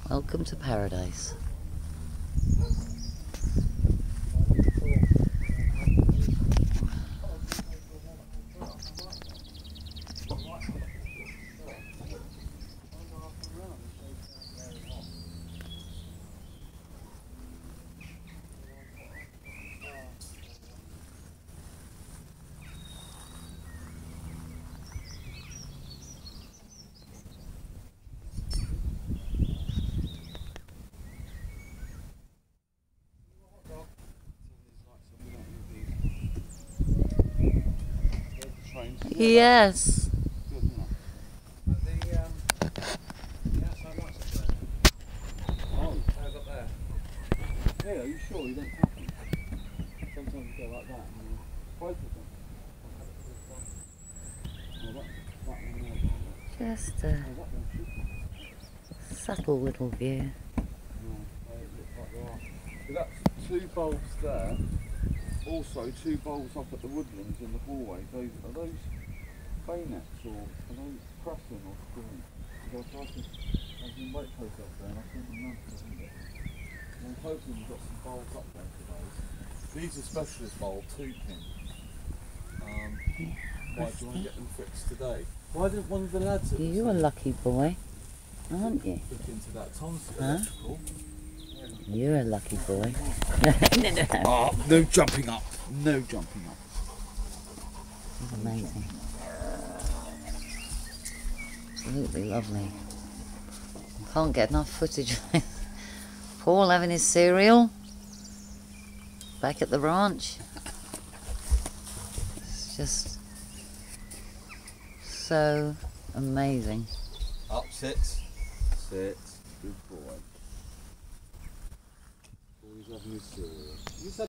Welcome to paradise. Yes. Yeah, are you sure you don't tap them? Sometimes you go like that and both of them. That one there. Just a subtle little view. No, they look like they are. So that's 2 bulbs there. Also 2 bulbs up at the woodlands in the hallway. Are those bayonets or are those pressing or screwing? Because I can wait post up there and I think the map doesn't get. I'm hoping we've got some bulbs up there for those. These are specialist bulbs, 2 pin. Why do you want to get them fixed today? Why didn't one of the lads at You're a lucky boy, aren't you? look into that? Tom's Huh? electrical. You're a lucky boy. No. Oh, no jumping up. No jumping up. It's amazing. Absolutely lovely. Can't get enough footage of this. Paul having his cereal. Back at the ranch. It's just so amazing. Up, sit. Sit. Good boy. Always having his cereal.